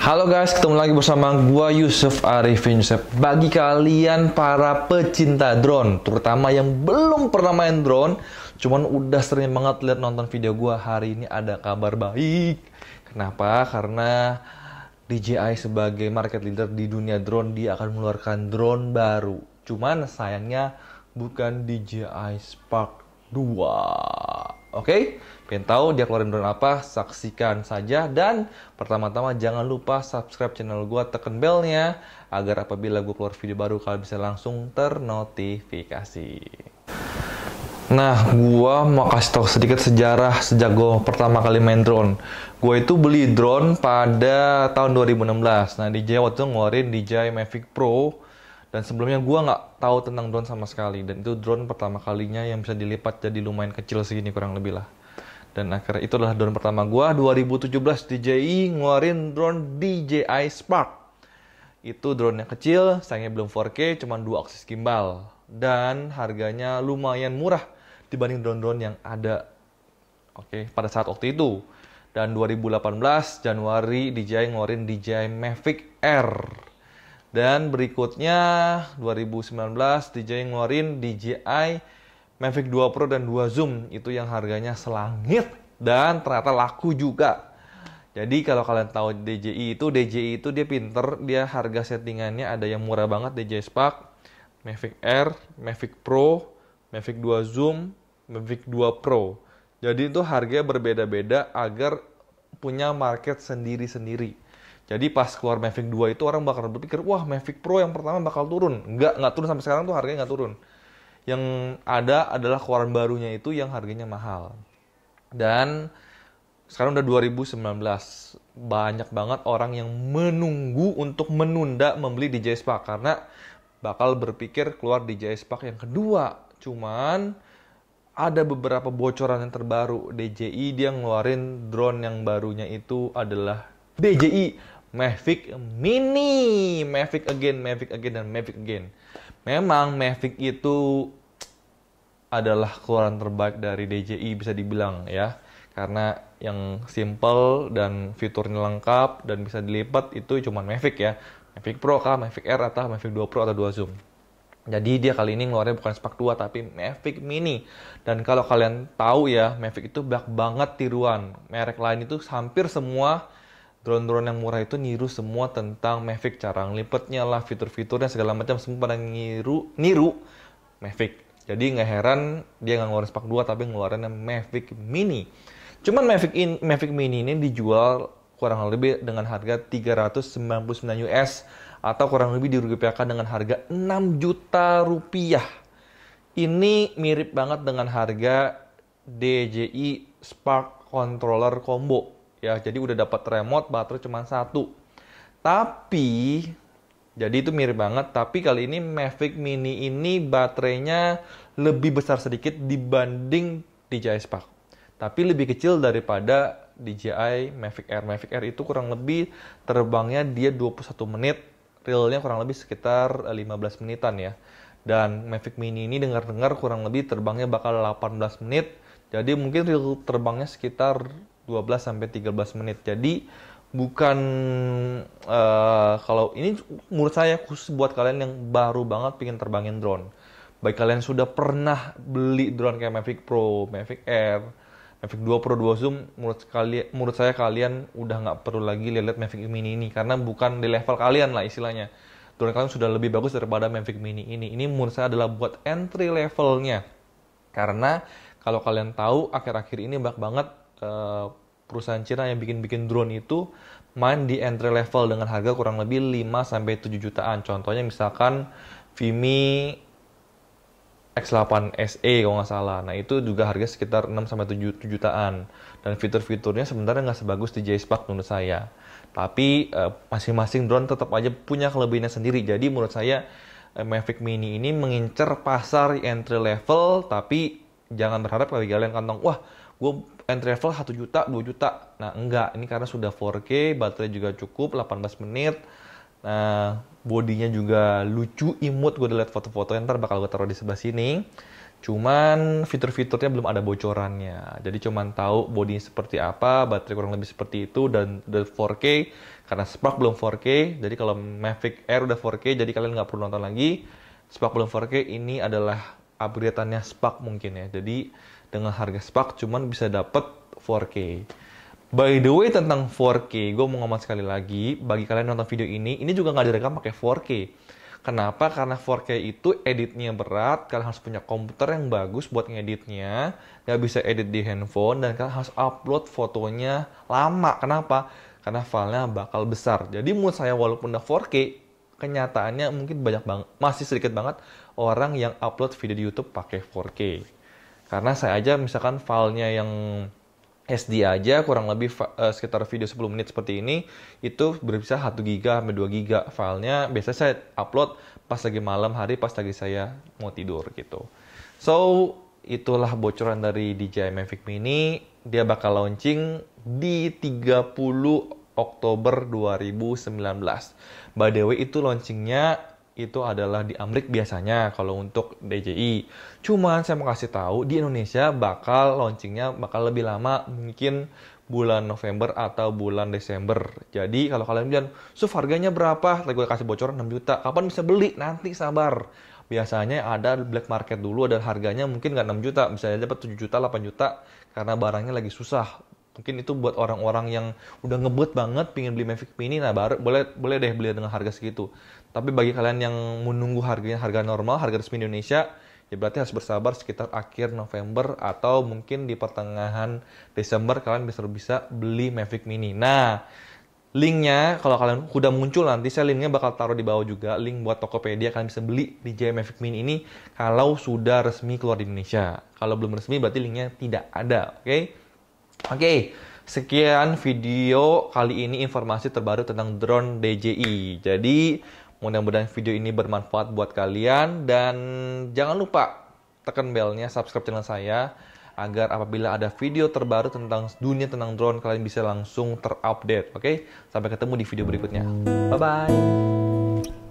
Halo guys, ketemu lagi bersama gua Yusuf Arifin Yusuf. Bagi kalian para pecinta drone, terutama yang belum pernah main drone, cuman udah sering banget lihat nonton video gua, hari ini ada kabar baik. Kenapa? Karena DJI sebagai market leader di dunia drone, dia akan mengeluarkan drone baru. Cuman sayangnya bukan DJI Spark 2. Oke, pengen tahu dia keluarin drone apa? Saksikan saja. Dan pertama-tama jangan lupa subscribe channel gua, tekan belnya agar apabila gua keluar video baru kalian bisa langsung ternotifikasi. Nah, gua mau kasih tahu sedikit sejarah sejak gua pertama kali main drone. Gua itu beli drone pada tahun 2016. Nah, DJI waktu itu ngeluarin DJI Mavic Pro. Dan sebelumnya gue nggak tahu tentang drone sama sekali. Dan itu drone pertama kalinya yang bisa dilipat jadi lumayan kecil segini kurang lebih lah. Dan akhirnya itu adalah drone pertama gue. 2017 DJI ngeluarin drone DJI Spark. Itu drone yang kecil, sayangnya belum 4K, cuma 2 aksis gimbal. Dan harganya lumayan murah dibanding drone-drone yang ada. Oke, pada saat waktu itu. Dan 2018 Januari DJI ngeluarin DJI Mavic Air. Dan berikutnya 2019 DJI ngeluarin DJI Mavic 2 Pro dan 2 Zoom. Itu yang harganya selangit dan ternyata laku juga. Jadi kalau kalian tahu DJI itu dia pinter, dia harga settingannya ada yang murah banget, DJI Spark, Mavic Air, Mavic Pro, Mavic 2 Zoom, Mavic 2 Pro. Jadi itu harganya berbeda-beda agar punya market sendiri-sendiri. Jadi pas keluar Mavic 2 itu orang bakal berpikir, wah Mavic Pro yang pertama bakal turun. Nggak turun sampai sekarang tuh harganya nggak turun. Yang ada adalah keluaran barunya itu yang harganya mahal. Dan sekarang udah 2019. Banyak banget orang yang menunggu untuk menunda membeli DJI Spark. Karena bakal berpikir keluar DJI Spark yang kedua. Cuman ada beberapa bocoran yang terbaru. DJI dia ngeluarin drone yang barunya itu adalah DJI Mavic Mini, Mavic again, dan Mavic again. Memang Mavic itu adalah keluaran terbaik dari DJI bisa dibilang ya. Karena yang simple dan fiturnya lengkap dan bisa dilipat itu cuma Mavic ya. Mavic Pro kah, Mavic Air atau Mavic 2 Pro atau 2 Zoom. Jadi dia kali ini ngeluarin bukan Spark 2 tapi Mavic Mini. Dan kalau kalian tahu ya, Mavic itu banyak banget tiruan. Merek lain itu hampir semua drone-drone yang murah itu niru semua tentang Mavic, cara ngelipetnya lah, fitur-fiturnya segala macam semua pada niru Mavic. Jadi nggak heran dia nggak ngeluarin Spark 2 tapi ngeluarin Mavic Mini. Cuman Mavic Mini ini dijual kurang lebih dengan harga 399 US atau kurang lebih dirupiahkan dengan harga 6 juta rupiah. Ini mirip banget dengan harga DJI Spark Controller Combo. Ya, jadi udah dapat remote, baterai cuma satu. Tapi, jadi itu mirip banget. Tapi kali ini Mavic Mini ini baterainya lebih besar sedikit dibanding DJI Spark. Tapi lebih kecil daripada DJI Mavic Air. Mavic Air itu kurang lebih terbangnya dia 21 menit. Realnya kurang lebih sekitar 15 menitan ya. Dan Mavic Mini ini dengar-dengar kurang lebih terbangnya bakal 18 menit. Jadi mungkin real terbangnya sekitar 12-13 menit. Jadi bukan kalau ini menurut saya khusus buat kalian yang baru banget pengen terbangin drone. Baik kalian sudah pernah beli drone kayak Mavic Pro, Mavic Air, Mavic 2 Pro, 2 Zoom, menurut saya kalian udah nggak perlu lagi lihat Mavic Mini ini karena bukan di level kalian lah istilahnya. Drone kalian sudah lebih bagus daripada Mavic Mini ini. Ini menurut saya adalah buat entry levelnya. Karena kalau kalian tahu akhir-akhir ini banyak banget perusahaan Cina yang bikin drone itu main di entry level dengan harga kurang lebih 5-7 jutaan. Contohnya misalkan Vimi X8 SE kalau nggak salah. Nah itu juga harga sekitar 6-7 jutaan. Dan fitur-fiturnya sebenarnya nggak sebagus DJI Spark menurut saya. Tapi masing-masing drone tetap aja punya kelebihannya sendiri. Jadi menurut saya Mavic Mini ini mengincar pasar entry level, tapi jangan berharap bagi kalian kantong, wah gue entry level 1 juta, 2 juta. Nah enggak, ini karena sudah 4K, baterai juga cukup, 18 menit. Nah, bodinya juga lucu, imut. Gue udah liat foto-fotonya, ntar bakal gue taruh di sebelah sini. Cuman fitur-fiturnya belum ada bocorannya. Jadi cuman tahu bodinya seperti apa, baterai kurang lebih seperti itu, dan 4K. Karena Spark belum 4K, jadi kalau Mavic Air udah 4K, jadi kalian nggak perlu nonton lagi. Spark belum 4K, ini adalah upgrade-annya Spark mungkin ya. Jadi dengan harga Spark cuman bisa dapet 4K. By the way, tentang 4K, gue mau ngomong sekali lagi, bagi kalian yang nonton video ini juga nggak direkam pakai 4K. Kenapa? Karena 4K itu editnya berat, kalian harus punya komputer yang bagus buat ngeditnya, nggak bisa edit di handphone, dan kalian harus upload fotonya lama. Kenapa? Karena filenya bakal besar. Jadi menurut saya walaupun udah 4K, kenyataannya mungkin banyak banget, masih sedikit banget orang yang upload video di YouTube pakai 4K. Karena saya aja misalkan filenya yang SD aja kurang lebih sekitar video 10 menit seperti ini itu bisa 1 GB sampai 2 GB filenya. Biasanya saya upload pas lagi malam hari, pas lagi saya mau tidur gitu. So, itulah bocoran dari DJI Mavic Mini. Dia bakal launching di 30 Oktober 2019. By the way, itu launchingnya itu adalah di Amerika biasanya kalau untuk DJI. Cuman saya mau kasih tahu di Indonesia bakal launchingnya bakal lebih lama, mungkin bulan November atau bulan Desember. Jadi kalau kalian bilang, "Suf, harganya berapa?" Tadi gue kasih bocoran 6 juta. Kapan bisa beli? Nanti sabar. Biasanya ada black market dulu, dan harganya mungkin nggak 6 juta, bisa dapat 7 juta, 8 juta karena barangnya lagi susah. Mungkin itu buat orang-orang yang udah ngebut banget pingin beli Mavic Mini, nah baru boleh deh beli dengan harga segitu. Tapi bagi kalian yang menunggu harganya harga normal, harga resmi Indonesia, ya berarti harus bersabar sekitar akhir November atau mungkin di pertengahan Desember kalian bisa beli Mavic Mini. Nah, linknya kalau kalian udah muncul nanti, saya linknya bakal taruh di bawah juga, link buat Tokopedia, kalian bisa beli DJI Mavic Mini ini kalau sudah resmi keluar di Indonesia. Kalau belum resmi berarti linknya tidak ada, oke? Oke, sekian video kali ini, informasi terbaru tentang drone DJI. Jadi, mudah-mudahan video ini bermanfaat buat kalian, dan jangan lupa tekan belnya, subscribe channel saya agar apabila ada video terbaru tentang dunia tentang drone, kalian bisa langsung terupdate. Oke, sampai ketemu di video berikutnya. Bye-bye.